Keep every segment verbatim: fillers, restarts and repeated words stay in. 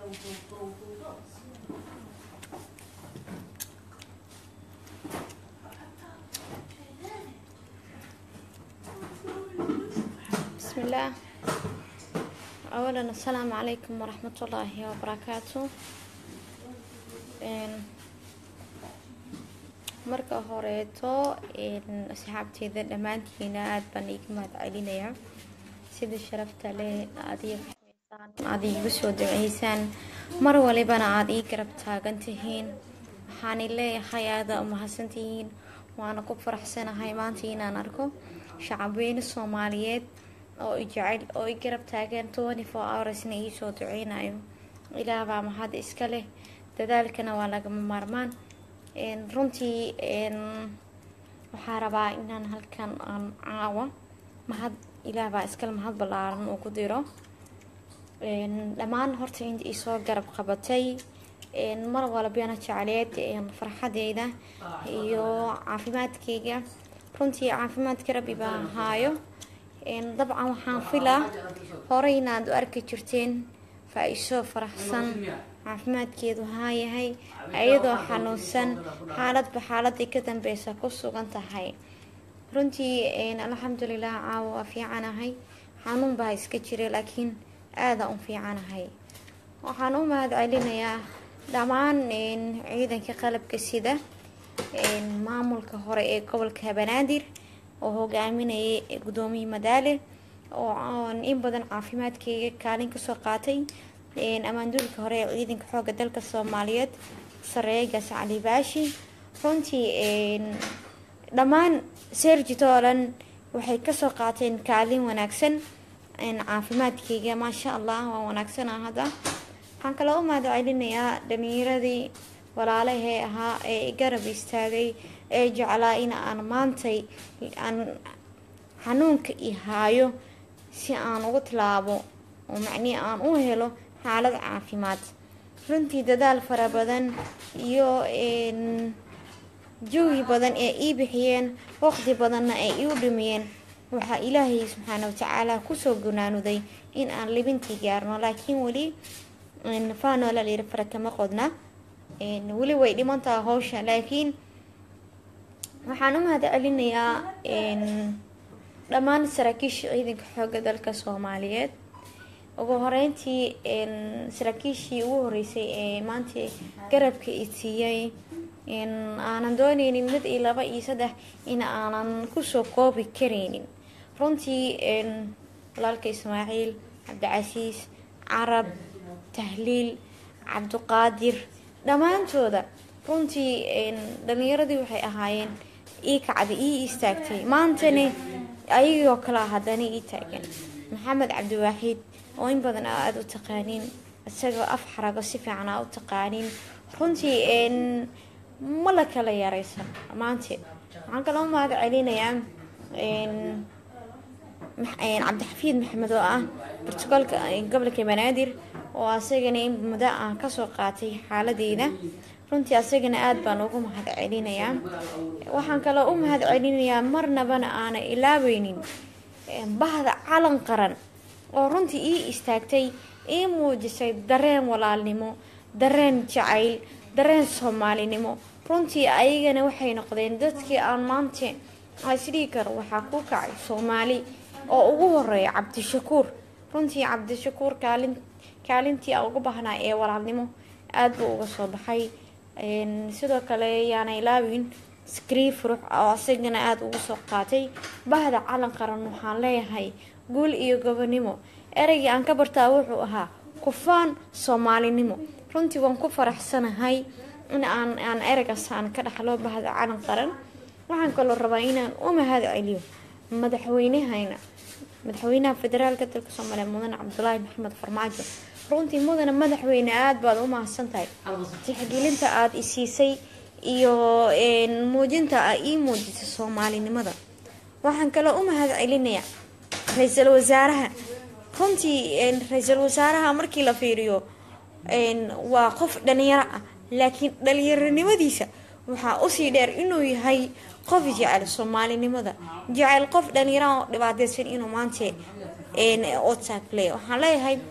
بسم الله. أولا السلام عليكم ورحمة الله وبركاته. marka horeeto in asxaabteeda dhamaantiina aad baan iga mahadcelinayaa sida sharafta leh aad iyo fahmaysaan aad igu soo duceysaan mar walibana aad ii garab taagan tihiin waxaan leeyahay aad u mahadsantihiin waana ku faraxsanahay maanta inaan arko shacabweyne Soomaaliyeed oo i jecel oo i garab taagan twenty-four hours na ii soo duceynayo ilaahay baa mahad iska leh dadaalkana waa lagama maarmaan in runtii in waxaan rabaa inaan halkan aan caawa mahad ilaahay baa iska mahad balaaran oo ku diro in dhamaan horta inta ii soo garab qabatay in mar walba jeceleed in farxadeyda iyo caafimaadkayga runtii caafimaadka rabbi baa haayo in dabcan waxaan filaa hore inaad u arki jirteen FAISA faraxsan caafimaadkeedu haa yahay ayadoo xanuunsan xaaladba xaaladii ka dambaysa ku sugan tahay runtii in alxamdulillah caawa fiicanahay xanuun baa iska jiray laakiin aad aan fiicanahay waxaan u mahadcelinayaa dhamaan in ciidanka qalabka sida in maamulka hore ee gobolka Banaadir oo hogaaminayay gudoomiye Madaale oo aan in badan caafimaadkayga kaalin ka soo qaatay in amaanduulka hore ee ciidanka xoogga dalka Soomaaliyeed sareeyga Sacali Baashi runtii in dhamaan serjitoolan waxay ka soo qaateen kaalin wanaagsan in caafimaadkayga ma sha Allah waa wanaagsan hada waxaan kala u mahadcelinayaa dhalinyaradi walaalahay ahaa ee garab istaagay ee jeclaa in aan maantay aan xanuunka i haayo si aan ugu tilaabo oo macni aan u helo xaalad caafimaad runtii dadaal fara badan iyo in joogi badan ee ii bixiyeen waqti badanna ay iu dhimiyeen waxa Ilaahay subhanahu wa ta'ala ku soo gunaanuday in aan libintii gaarno laakiin wali in faano la leeyahay farakama qodna in wali way dhimantaa hawsha laakiin waxaan u mahadcelinayaa in dhamaan saraakiisha ciidanka xoogga dalka Soomaaliyeed ugu horeyntii in saraakiishii ugu horeysay ee maanta garabka i siiyay in aanan dooneynin mid iyo laba iyo saddex in aanan ku soo koobi kareynin runtii in walaalka Ismaaciil Cabdicasiis Carab Tahliil Cabduqaadir dhamaantooda runtii in dhalinyaradii waxay ahaayeen ii kacdi ii istaagtay maantani ayagoo kala hadana ii taagan Maxamed Cabdiwaxid oo in badan aad u taqaanin isagoo af xarago si fiican u taqaanin runtii in ma la kala yareysan maanta waxaan kala u mahadcelinayaa in maxay Cabdixafiid Maxamed oo ah Portugalka gobolka Banaadir oo asagana in muddo aan ka soo qaatay xaaladeyda runtii asagana aad baan ugu mahadcelinayaa waxaan kala u mahadcelinayaa marnabana aan ilaaweynin bahda calan qaran oo runtii ii istaagtay ii muujisay dareen walaalnimo dareen jacayl dareen Soomaalinimo runtii ayagana waxay noqdeen dadkii aan maanta asrii karo waxa ku kacay Soomaali oo ugu horeeyay Cabdishakuur runtii Cabdishakuur kaalin kaalintii ugu baahnaa ee walaalnimo aad buu uga soo baxay in sidoo kale yaana ilaawin script ruux oo asagana aad ugu soo qaatay bahda calan qaran waxaan leeyahay guul iyo gobonimo erayga aan ka bartaa wuxuu ahaa kufaan Soomaalinimo runtii waan ku faraxsanahay in aan aan eraygaas aan ka dhaxlo bahda calan qaran waxaan kaloo rabaa inaan u mahadceliyo madaxweynahayna madaxweynaha federaalka dalka Soomaaliya mudane Cabdullaahi Maxamed FARMAAJO runtii mudane madaxweyne aad baad u mahadsantahay tixgelinta aad i siisay iyo in muujinta ay ii muujisay Soomaalinimada waxaan kala u mahadcelinayaa ra'iisul wasaaraha runtii in ra'iisul wasaaraha markii la fiiriyo in waa qof dhalinyaro ah laakiin dhalinyaronimadiisa waxa uu sii dheer inuu yahay qof jecel Soomaalinimada jecel qof dhalinyaro dhibaataysan inuu maanta in WhatsApp play waxaan leeyahay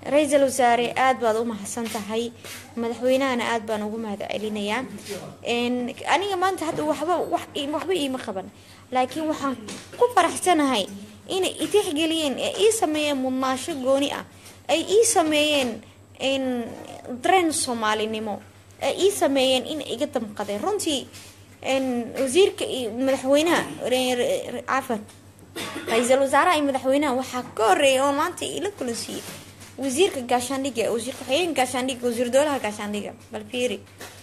رئيس الوزراء آد بعض أمها حسنت هاي مدحوينا أنا آد بانوجو مهد علينا إن أنا ما أنت حد وحبا وح وحبا إيه مخبن لكن وحن كفر حسن هاي إن يتيح جلين إيه سمين مناشق جونية أي إيه سمين إن درن صومالي نمو إيه سمين إن إجت مقدر رنتي إن وزير مدحوينا عفوا رئيس الوزراء مدحوينا وحكوري وما أنت إلى كل شيء وزير كاشانديجا وزير كحين كاشانديجا وزير دولها كاشانديجا بالفيري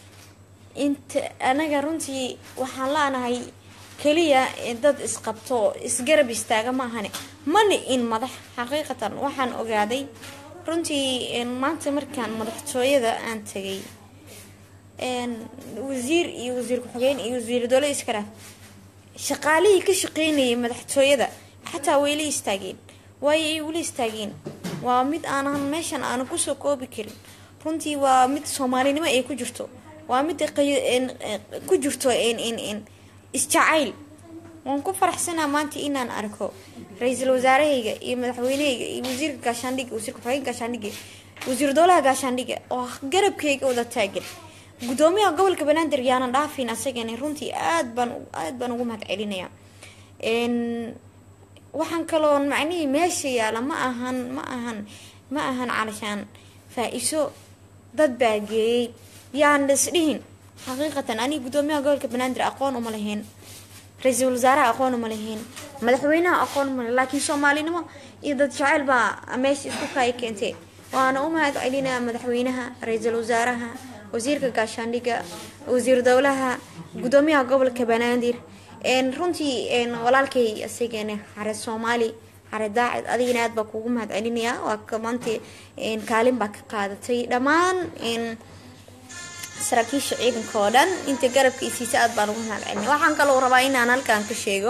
انت انا قرنتي waxaan laanahay kaliya dad isqabto isgarab istaaga ma ahane mani in madax xaqiiqatan waxaan ogaaday runtii in maanta markaan madaxtooyada aan tagay een wasiir iyo wasiir ku xigeen iyo wasiir dowlad iskara shaqaalihii ka shaqeynayay madaxtooyada xataa way la istaageen way ay wali istaageen waa mid aanan meeshan aan ku soo koobi karin runtii waa mid Soomaalinimo ay ku jirto waa mid ku jirto in in in isjacayl waan ku faraxsanahay maanta inaan arko ra'iisul wasaarahayga iyo madaxweynahayga iyo wasiirka gaashaandhigga wasiirka xigeenka gaashaandhigga wasiir dowladda gaashaandhigga oo garabkayga wada taagan gudoomiyaha gobolka Banaadir yaanan dhaafin asagana runtii aad baan aad baan ugu mahad celinayaa in waxaan kaloo macnii meesha yaala ma ahan ma ahan ma ahan calashaan faa'iiso dad baagay yaan isdhihin xaqiiqatan ani gudoomiyaha gobolka Banaadir aqoon uma lahayn ra'iisul wasaaraha aqoon uma lahayn madaxweynaha aqoon uma laakiin Soomaalinimo iyo dad jacayl baa meesha isku kay keentay waana u mahad celinaa madaxweynaha ra'iisul wasaaraha wasiirka gaashaandhigga wasiir dowlaha gudoomiyaha gobolka Banaadir een runtii een walaalkay asagana xare Soomaali xare daacad adigina aad baa kugu mahad celinayaa waa kamantii een kaalin baa ka qaadatay dhamaan een saraakiisha ciidanka oo dhan inta garabkiisa aad baan ugu mahad celinaa waxaan kaloo rabaa inaan halkaan ka sheego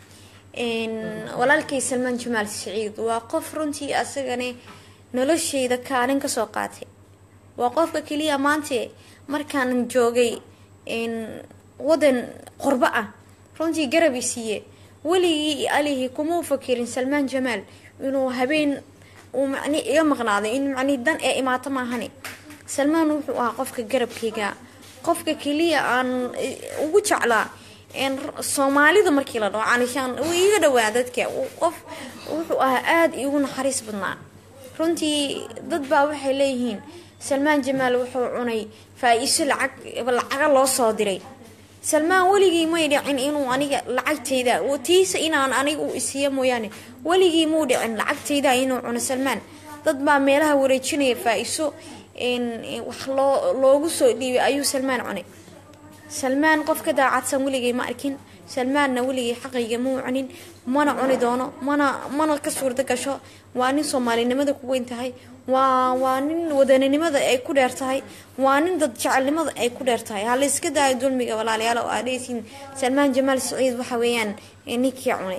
een walaalkay Salman Jamaal Saciid waa qof runtii asagana noloshayda kaalin ka soo qaatay waa qofka kaliya maanta markaan joogay een wadan qurba ah runtii garab isiye waligii alihi kuma fakirin Salman Jamaal inuu habeen uu macni iga maqnaaday in macni dan ee imaata ma ahani Salman wuxuu ahaa qofka garabkayga qofka kaliya aan ugu jeclaa in Soomaalida markii la dhaho aanishan uu iga dhawaad dadka qof wuxuu ahaa aad igu naxariis badnaa runtii dad baa waxay leeyihiin Salman Jamaal wuxuu cunay faa'iiso lacag lacag loo soo diray Salman waligii ma yidhin inuu aniga lacagtayda oo tiisa inaan aniga u isiyo mooyane waligii muu dhicin lacagtayda inuu cuno Salman dad baa meelaha wareejinaya faa'iiso in wax loo loogu soo dhiibay ayuu Salman cunay Salman qofka daacadsan waligii ma arkin Salman waligii xaqiiqa muu cunin mana cuni doono mana mana ka suurta gasho waa nin Soomaalinimada ku weyn tahay waa waa nin wadaninimada ay ku dheertahay waa nin dad jecelnimada ay ku dheertahay hal iska daay dulmiga walaalayaal oo aadeysin Salman Jamaal Saciid waxa weeyaan ninkii cunay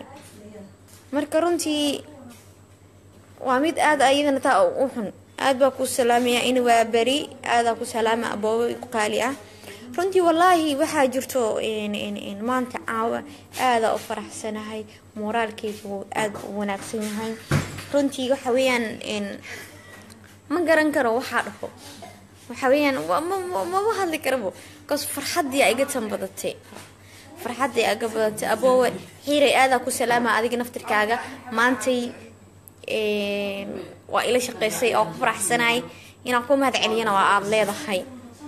marka runtii waa mid aad ayadana taa u xun aad baa ku salaamaya in waa bari aad ku salaama aboobo qaali ah runtii wallahi waxa jirto in in maanta caawa aad u faraxsanahay moraalkaygu aad u wanaagsan yahay runtii waxa weeyaan in ma garan karo waxa dhafo waxa weeyaan ma ma hadli karabo qas farxadii ay iga tanbadatay farxadii ay iga badatay aboowe xiiray aad ku salaama adiga naftirkaaga maantay ee waa ila shaqeysay oo ku faraxsanahay inaan ku mahad celiyana waa aad leedahay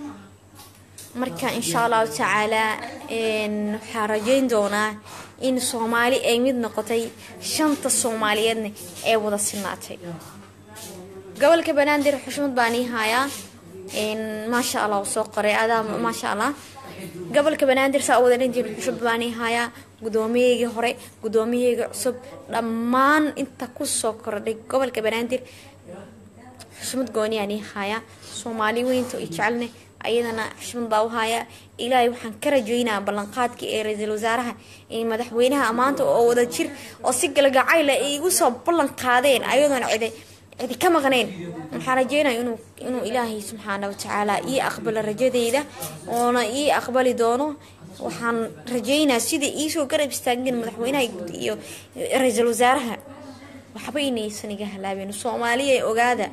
marka insha Allah taala in xarajayn doona in Soomaali ay mid noqotay shanta Soomaaliyeedna ee wada sinaatay gobolka Banaadir xushmad baani haya in ma sha Allah soo qoray adaa ma sha Allah gobolka Banaadir saa wada intii xushmad baani haya gudoomiyaha hore gudoomiyaha cusub dhamaan inta ku soo kordhay gobolka Banaadir xushmad gooni ani haya Soomaali weynta ay jecelna ayadana xushmad baa u haya ilaahay waxaan ka rajaynayaa ballanqaadka ee ra'iisul wasaaraha ee madaxweynaha amaanta oo wada jir oo si galgacayl ay igu soo ballan qaadeen ayadana ciiday cidi ka maqneen waxaan rajaynayaa inuu inuu ilaahay subxaanahu wa ta'aala ii aqbalo rajadeyda oo ii aqbali doono waxaan rajaynayaa sidii ii soo garab istaagin madaxweynaha iyo ra'iisul wasaaraha waxba inaysan iga halaabin Soomaaliya ogaada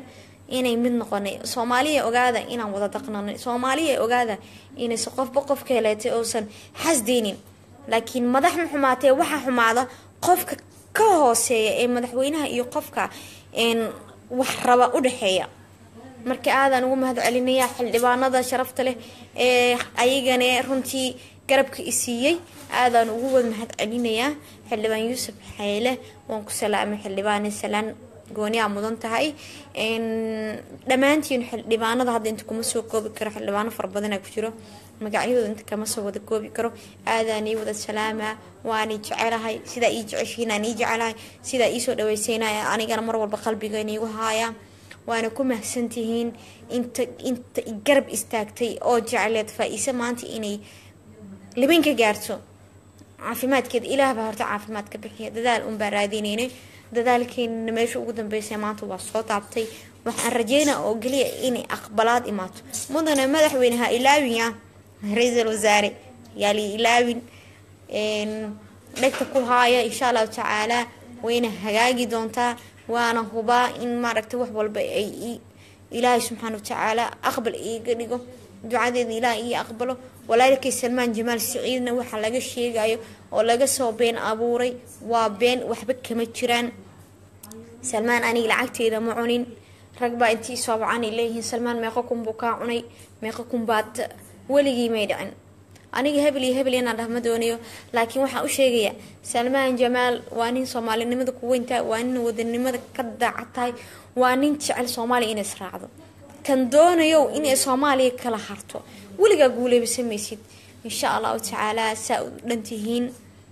inay mid noqonay Soomaaliya ogaada inaan wada dhaqnanay Soomaaliya ogaada inay qof qof kaleetay oosan xasdeenin laakiin madax xumaatay waxa xumaada qofka ka hooseeya ee madaxweynaha iyo qofka een wax raba u dhaxeeya marka aadan ugu mahad celinaya xildhibaanada sharafta leh ee ayagana runtii garabka isiiyay aadan ugu wad mahad celinaya xildhibaan Yuusuf Xayle waan ku salaamay xildhibaan salaan gooniya mudan tahay in dhamaantiin xildhibaanada hadda inta kuma soo koobi karo xildhibaano far badan ay ku jiro magacyadooda inta kama soo wada koobi karo aadan ii wada salaama waan ii jecelahay sida ii jeceshiin aan ii jecelahay sida ii soo dhaweyseenay anigana mar walba qalbiga inuu haaya waana ku mahadsantihiin inta inta garab istaagtay oo jeceleed FAISA maanta inay libinka gaarto caafimaadkeeda ilaah baa horta caafimaadka bixiya dadaal un baa raadinayna dadaalkeen meesha ugu dambeysay maanta waa soo taabtay waxaan rajeynaa oo galiya inay aqbalaad imaato mudana madaxweynaha ilaawiya ra'iisul wasaare yaali ilaawin een dhagta ku haaya insha Allah taala wayna hagaagi doontaa وانا هبا إن ما ركت وحول بأي إلهي سبحانه وتعالى أقبل إيه قريقه دعاء إلهي أقبله ولا لك سلمان جمال سعيدنا وحلقة الشيء جايو ولا جسوا بين أبوري وبين وحبك كمتشران سلمان أنا لعقتي إذا معونين رقبة أنتي صعب عني إليه سلمان ما يقوم بكاعني ما يقوم بعد ولي ميدعن أنا هبلي هبلي أنا ده مدونيو لكن وح أشيء سلمان جمال وانين صومالي نمد كوينتا وانين ودن نمد كدا عطاي وانين تعال صومالي إن إسرعه كان دونيو إن صومالي كلا حرته ولقى قولي بسمي سيد إن شاء الله تعالى سأنتهين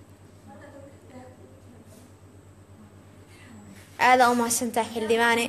هذا أو ما سنتح اللي ماني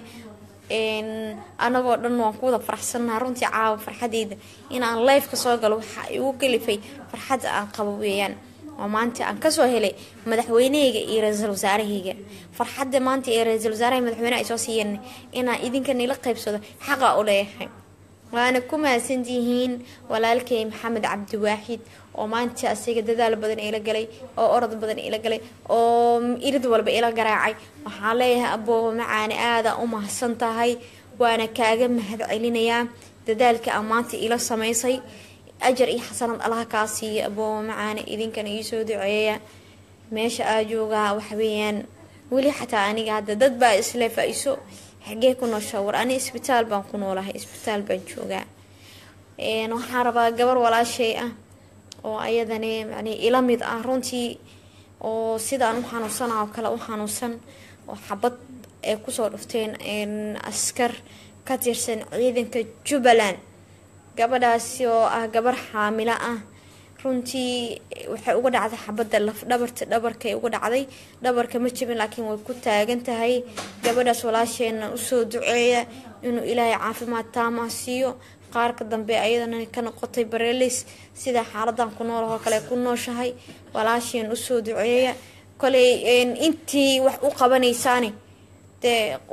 إن أنا قلنا نقود فرحسنا رنتي عاو فرحديد إن أنا لايف كسوق لو يوكل في فرحد عن قبويان وما أنت عن كسوه هلي مدحويني يرزل وزاره هيجا فرحد ما أنت يرزل وزاره مدحوينه أساسيا إن إذا كان يلقي بصدق حقا أوليه وأنا كما سنتيهين ولا لكي محمد عبد واحد وما أنت أسيق دال بدن إلى جلي أو أرض بدن إلى جلي أو إرد ولا بإلى جراعي وحاليها أبو معاني هذا أمه سنتهاي وأنا كاجم مهد علينا دالك أمانتي إلى السمايسي أجر إيه حسنا الله كاسي أبو معاني إذن كان يسود عيا ماشي أجوجا وحبيان ولي حتى أنا قاعدة ضد بقى إسلام فايسو حقيقة كنا شاور أنا إسبيتال بنكون ولا إسبيتال بنشوجا إيه نحارب جبر ولا شيء وأيضا يعني إلى مد أهرنتي وسيدا أنا حنوسنا وكلا وحنوسن وحبط كسر رفتين إن أسكر كتير سن عيدن كجبلان قبل أسيو قبل حاملة runtii waxay uga dhacday xabada laf dhabarta dhabarkay uga dhacday dhabarka ma jibin laakiin way ku taagan tahay gabadhaas walaasheena u soo duceeya inuu Ilaahay caafimaad taam ah siiyo qaarka dambe ayadana ka noqotay bareelis sida xaaladan ku nool oo kale ku nooshahay walaasheen u soo duceeya kale intii wax u qabanaysaani de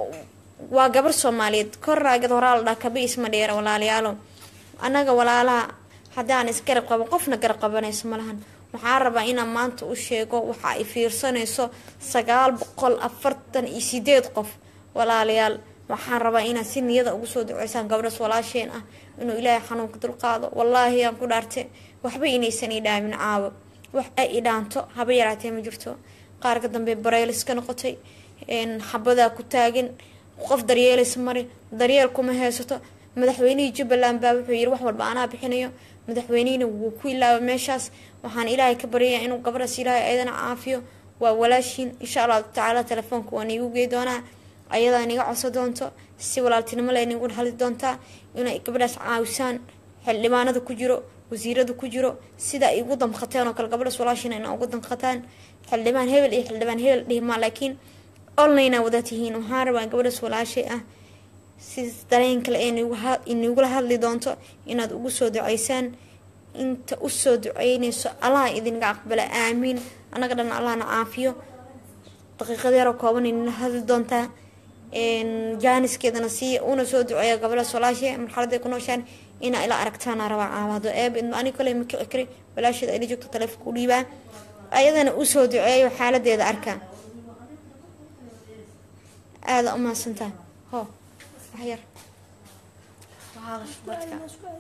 waa gabar Soomaaliyeed korraagad horaal dhaka isma dheer walaalayaalo anaga walaalaha haddaan isgarab qabo qofna garab qabanayso malahan waxaan rabaa inaan maanta u sheego waxa ay fiirsanayso sagaal boqol afartan iyo sideed qof walaalayaal waxaan rabaa inaan si niyada ugu soo duceysaan gabadhaas walaasheen ah inuu Ilaahay xanuunka dul qaado wallaahi aan ku dhaartay waxba inaysan idhaamin caawo wax ay idhaanto haba yaraatee ma jirto qaarka dambe bareelis ka noqotay in xabada ku taagan qof daryeelis mari daryeel kuma haysato madaxweynaha Jubbaland baa wuxuu yiri wax walba anaa bixinayo madaxweynaha wuu ku ilaaway meeshaas waxaan Ilaahay ka baryayaa inuu gabadhaas Ilaahay ayadana caafiyo waa walaashin insha Allah taala telefoonka waan igu geey doonaa ayada aniga codso doonto si walaaltinimo leh igu hali doonta inay gabadhaas caawisaan xildhibaanada ku jiro wasiirada ku jiro sida ay ugu damqateen oo kala gabadhaas walaashin ay ugu damqataan xildhibaan hebel iyo xildhibaan hebel dhihma laakiin online wadatihiin waxaan rabaa gabadhaas walaashay ah si dareen kale in ugu hadli doonto inaad ugu soo duceysaan inta u soo duceynayso Allah idinka aqbala aamin anaga dhan Allah na caafiyo daqiiqad yar oo kooban in hadli doonta in jaaniskeedana si una soo duceeyo gabadha walaashay marxaladda ku nooshaan ina ila aragtaan raba caawado eeb in ani kale ma kicikri walaashada ay joogto telefoonka u dhiibaa ayadana u soo duceeyo xaaladeeda arka aad uma santaa ho هير وهذا شبتك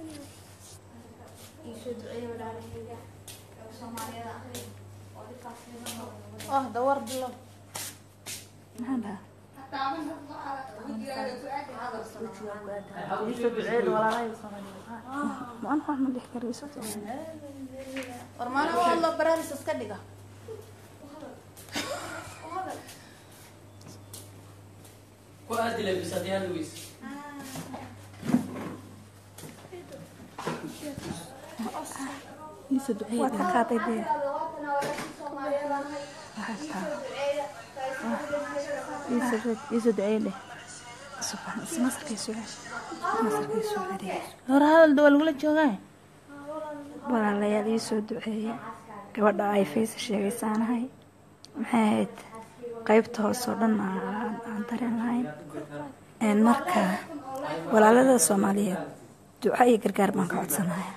يسود عيني ولا عليه اه دور بالله هذا يسود عيد ولا لا يوصل ما أنا فاهم اللي يحكي يسود ورمانا والله برانس اسكدقه وأدي لبساتها لويس يسود عيد وتقاطي به يسود يسود عيله سبحان الله مصر كيسوع مصر كيسوع عليه هر هذا الدول ولا جوغان ولا لا يدي يسود عيه gabadha ay FAISA sheegaysanahay maxay ahayd qaybta hoos oo dhan aan dareenahay een marka walaalada Soomaaliyeed duco iyo gargaar baan ka codsanayaa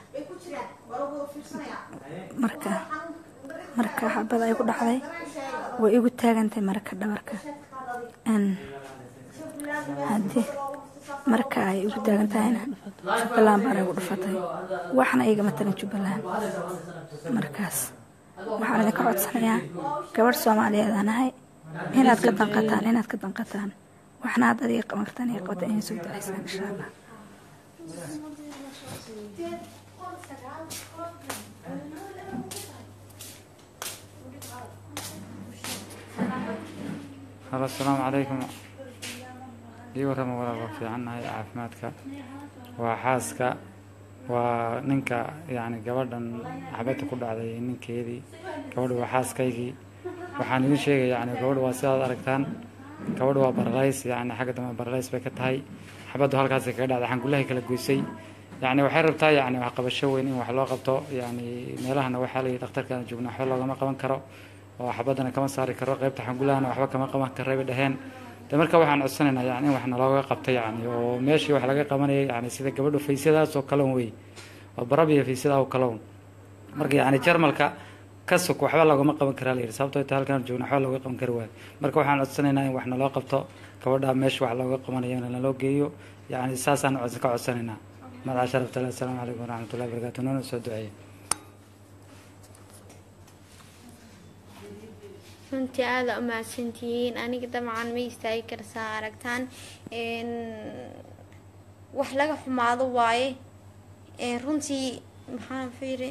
marka marka xabad ay ku dhacday way igu taagantay marka dhabarka een hadii marka ay igu taagantayna Jubbaland baan ugu dhufatay waxna iga matalan Jubbaland markaas waxaan idin ka codsanayaa gabadh Soomaaliyeed anahay inaad ka danqataan inaad ka danqataan waxna aad adiga qamartaan iyo qabta in soo daaysan insha Allah هلا السلام عليكم دي ورا ما ورا في عنا عافماتك وحاسك وننكا يعني قبردن حبيت كل على ننكا يدي قبرد وحاسكيجي waxaan idin sheegay yani gabadhu waa sidaad aragtaan gabadhu waa barlays yani xagga dama barlays bay ka tahay xabadu halkaas ka dhacday waxaan gulahay kala goysay yani waxay rabtaa yani wax qabasho weyn in wax loo qabto yani meelahana waxa la yiraahdaa dhakhtarka joogna wax lagama qaban karo oo xabadana kama saari karo qaybta xangulahana waxba kama qaban karo bay dhaheen marka waxaan codsanaynaa yani in wax nalooga qabto yani oo meeshii wax laga qabanayay yani sida gabadhu faysadaas oo kale way oo barabiya faysada oo kale marka yani jarmalka kasoo waxba lagama qaban karaa leeyahay sababtoo ay halkan joogna waxba looga qaban karo waay marka waxaan codsanaynaa in wax naloo qabto gabadha meesha wax looga qabanayo in naloo geeyo yani saasaan codsan ka codsanaynaa madax sharafta leh assalaamu calaykum waraxmatullaahi wabarakaatuh noo soo duceeyo runtii aada u mahadsantihiin aniga dabcan ma istaagi karsaa aragtaan een wax laga xumaado waaye een runtii maxaan fiiri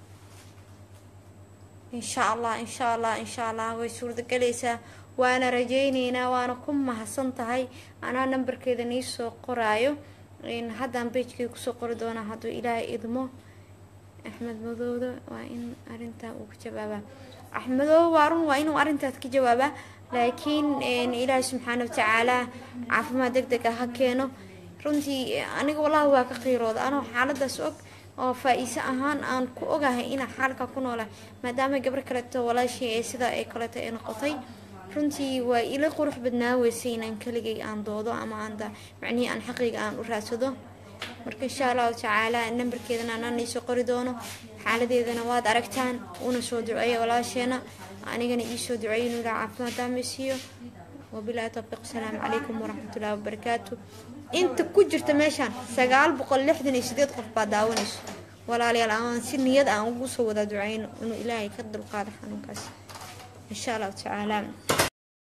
إن شاء الله إن شاء الله إن شاء الله ويسورد جلسة وأنا رجينينا وأنا كم محصنت هاي أنا نمبر كذا نيسو قرايو إن هذا بيج كي كسو قردونا هذا إلى إدمو أحمد مذودو وإن أرنتا وكجوابا أحمد وارون وإن أرنتا كجوابا لكن إن إلى سبحانه وتعالى عفوا ما دق دق هكينو رنتي أنا والله هو كخيرود أنا حالة سوق oo FAISA ahaan aan ku ogahay in xalka ku noolaa maadaama gabar kale to walaashii ay sida ay kale tahay noqotay runtii waa ila qurux badnaa weysay inaan kaligay aan doodo ama aan da macni aan xaqiiqa aan u raadsado marka insha Allah taala nambarkeedana aan isoo qori doono xaaladeedana waad aragtaan una soo duceeyo walaasheena anigana ii soo duceeyo inuu caafimaad daamisiyo wabillahi tawfiq salaamu calaykum waraxmatullaahi wabarakaatuh inta ku jirta meeshan sagaal boqol lixdan iyo sideed qof baa daawanayso walaalayaal aan si niyad aan ugu soo wada duceyno inuu Ilaahay ka dulqaado xanuunkaas insha Allah taala